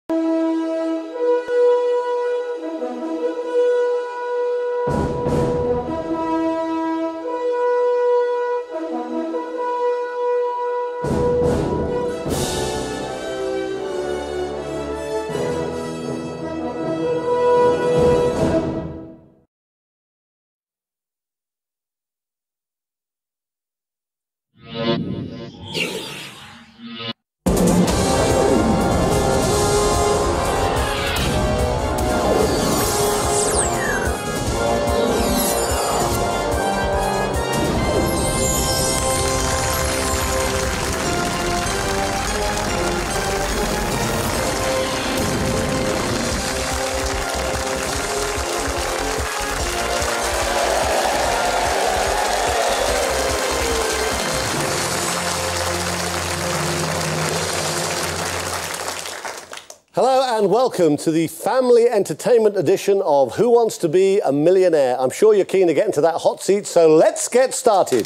Hello and welcome to the family entertainment edition of Who Wants to Be a Millionaire? I'm sure you're keen to get into that hot seat, so let's get started.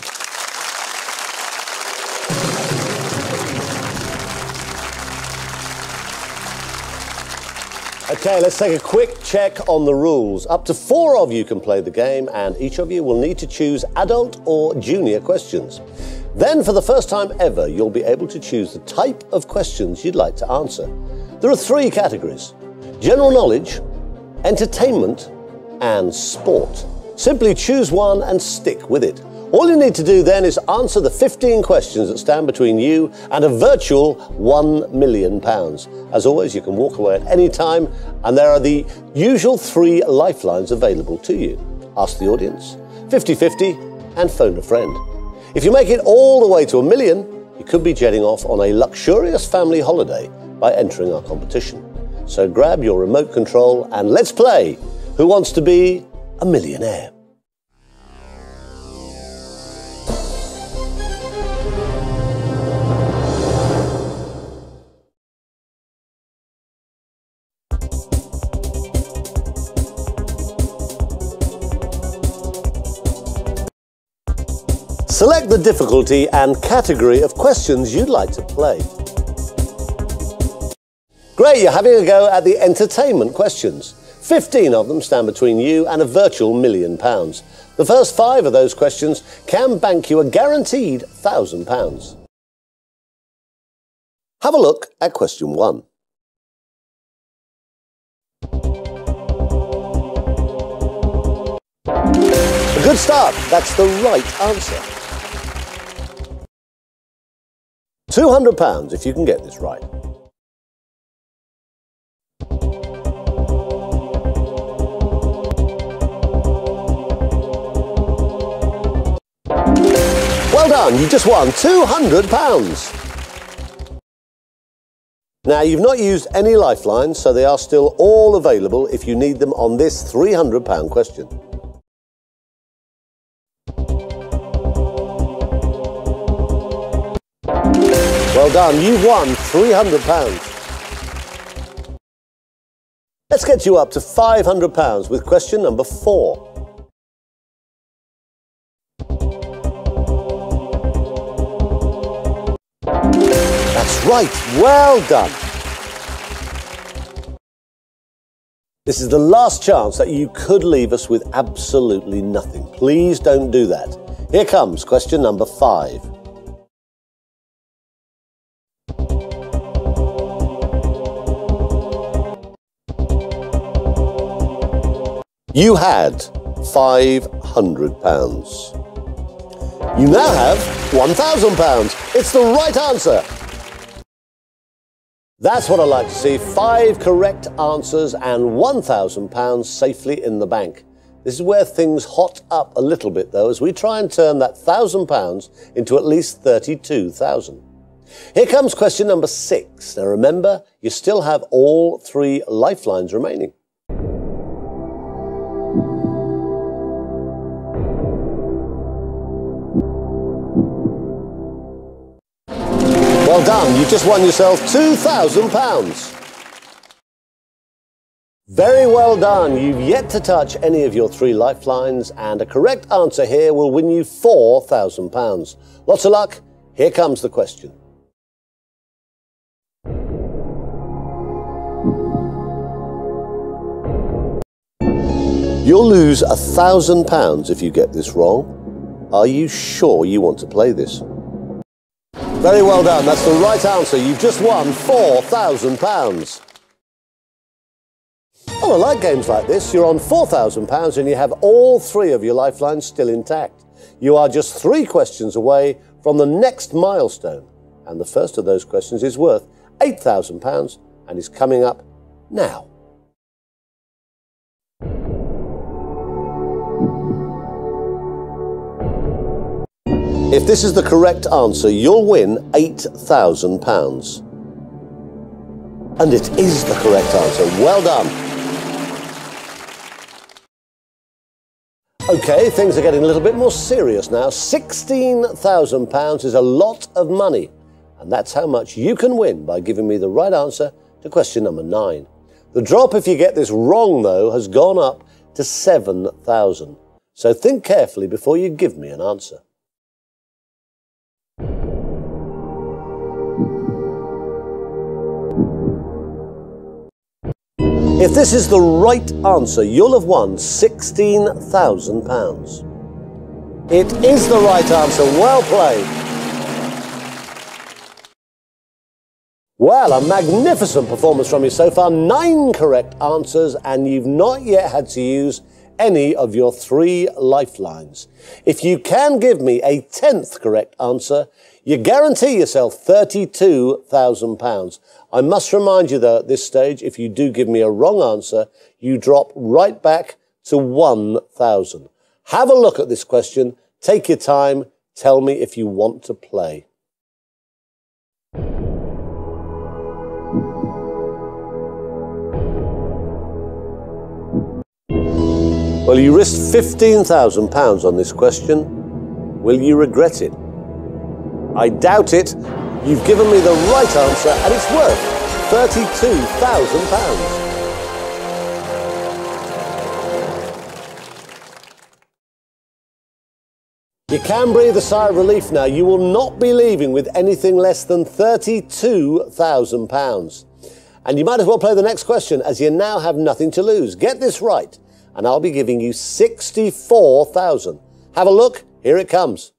Okay, let's take a quick check on the rules. Up to 4 of you can play the game, and each of you will need to choose adult or junior questions. Then, for the first time ever, you'll be able to choose the type of questions you'd like to answer. There are 3 categories: general knowledge, entertainment, and sport. Simply choose one and stick with it. All you need to do then is answer the 15 questions that stand between you and a virtual £1 million. As always, you can walk away at any time, and there are the usual 3 lifelines available to you. Ask the audience, 50-50, and phone a friend. If you make it all the way to $1 million, you could be jetting off on a luxurious family holiday by entering our competition. So grab your remote control and let's play Who Wants to Be a Millionaire? Select the difficulty and category of questions you'd like to play. Great, you're having a go at the entertainment questions. 15 of them stand between you and a virtual £1 million. The first 5 of those questions can bank you a guaranteed £1,000. Have a look at question 1. A good start, that's the right answer. £200 if you can get this right. Well done, you just won £200. Now, you've not used any lifelines, so they are still all available if you need them on this £300 question. Well done, you've won £300. Let's get you up to £500 with question number 4. That's right, well done. This is the last chance that you could leave us with absolutely nothing. Please don't do that. Here comes question number 5. You had £500. You now have £1,000. It's the right answer. That's what I like to see. 5 correct answers and £1,000 safely in the bank. This is where things hot up a little bit, though, as we try and turn that £1,000 into at least £32,000. Here comes question number 6. Now remember, you still have all 3 lifelines remaining. Well done, you just won yourself £2,000. Very well done, you've yet to touch any of your 3 lifelines, and a correct answer here will win you £4,000. Lots of luck, here comes the question. You'll lose £1,000 if you get this wrong. Are you sure you want to play this? Very well done. That's the right answer. You've just won £4,000. Oh, I like games like this. You're on £4,000 and you have all three of your lifelines still intact. You are just 3 questions away from the next milestone. And the first of those questions is worth £8,000 and is coming up now. If this is the correct answer, you'll win £8,000. And it is the correct answer. Well done. Okay, things are getting a little bit more serious now. £16,000 is a lot of money. And that's how much you can win by giving me the right answer to question number 9. The drop, if you get this wrong, though, has gone up to £7,000. So think carefully before you give me an answer. If this is the right answer, you'll have won £16,000. It is the right answer. Well played. Well, a magnificent performance from you so far. 9 correct answers, and you've not yet had to use any of your 3 lifelines. If you can give me a 10th correct answer, you guarantee yourself £32,000. I must remind you, though, at this stage, if you do give me a wrong answer, you drop right back to 1,000. Have a look at this question. Take your time. Tell me if you want to play. Well, you risked £15,000 on this question. Will you regret it? I doubt it. You've given me the right answer, and it's worth £32,000. You can breathe a sigh of relief now. You will not be leaving with anything less than £32,000. And you might as well play the next question, as you now have nothing to lose. Get this right, and I'll be giving you £64,000. Have a look. Here it comes.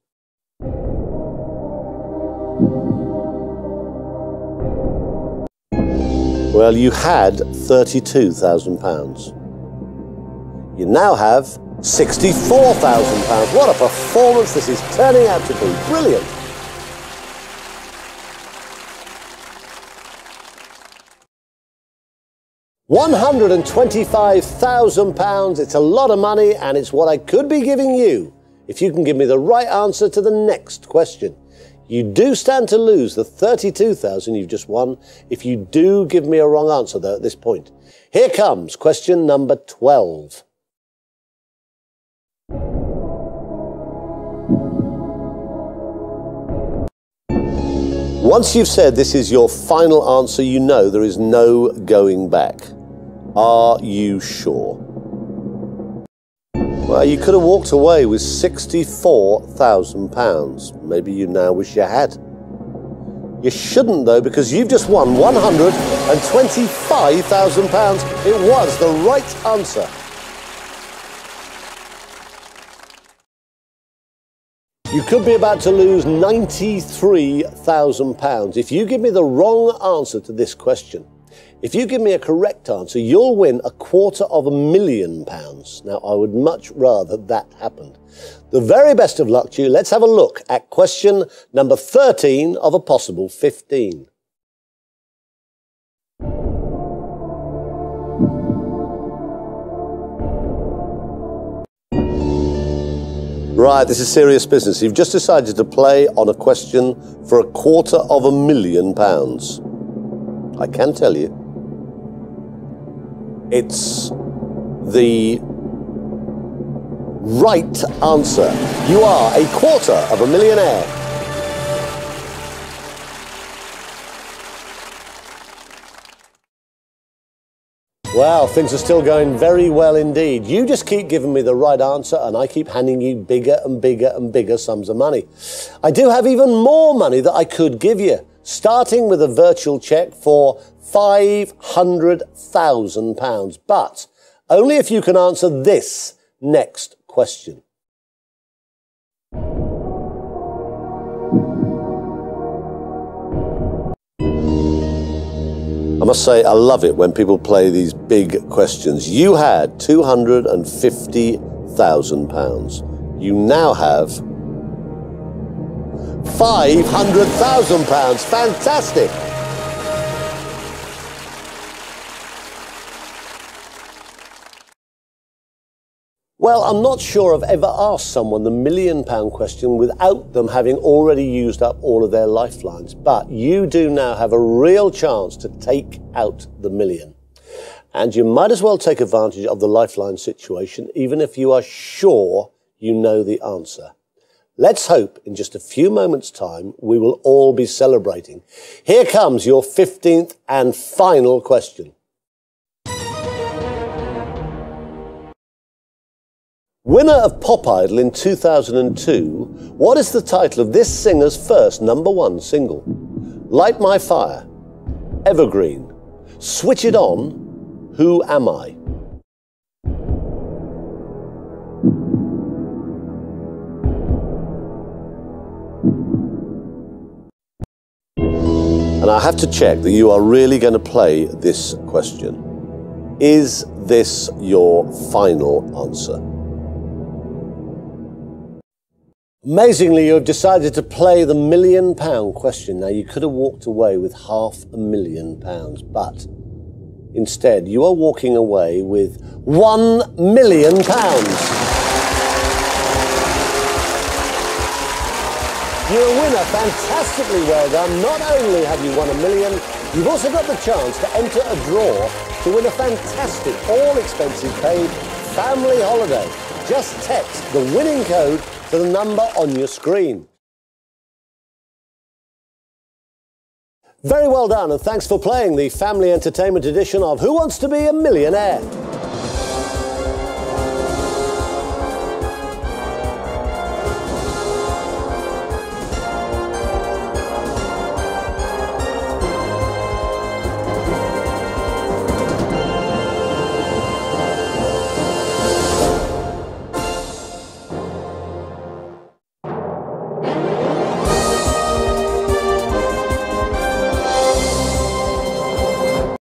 Well, you had £32,000. You now have £64,000. What a performance this is turning out to be. Brilliant. £125,000. It's a lot of money, and it's what I could be giving you if you can give me the right answer to the next question. You do stand to lose the £32,000 you've just won if you do give me a wrong answer, though, at this point. Here comes question number 12. Once you've said this is your final answer, you know there is no going back. Are you sure? Well, you could have walked away with £64,000. Maybe you now wish you had. You shouldn't, though, because you've just won £125,000. It was the right answer. You could be about to lose £93,000 if you give me the wrong answer to this question. If you give me a correct answer, you'll win £250,000. Now, I would much rather that happened. The very best of luck to you. Let's have a look at question number 13 of a possible 15. Right, this is serious business. You've just decided to play on a question for £250,000. I can tell you, it's the right answer. You are £250,000. Well, things are still going very well indeed. You just keep giving me the right answer and I keep handing you bigger and bigger and bigger sums of money. I do have even more money that I could give you, starting with a virtual cheque for £500,000. But Only if you can answer this next question. I must say, I love it when people play these big questions. You had £250,000. You now have £500,000. Fantastic. Well, I'm not sure I've ever asked someone the £1 million question without them having already used up all of their lifelines. But you do now have a real chance to take out the million. And you might as well take advantage of the lifeline situation, even if you are sure you know the answer. Let's hope in just a few moments' time we will all be celebrating. Here comes your 15th and final question. Winner of Pop Idol in 2002, what is the title of this singer's first #1 single? Light My Fire, Evergreen, Switch It On, Who Am I? And I have to check that you are really going to play this question. Is this your final answer? Amazingly, you have decided to play the £1 million question. Now, you could have walked away with £500,000, but instead, you are walking away with £1 million. You're a winner. Fantastically well done. Not only have you won £1 million, you've also got the chance to enter a draw to win a fantastic, all expenses paid family holiday. Just text the winning code to the number on your screen. Very well done, and thanks for playing the family entertainment edition of Who Wants to Be a Millionaire?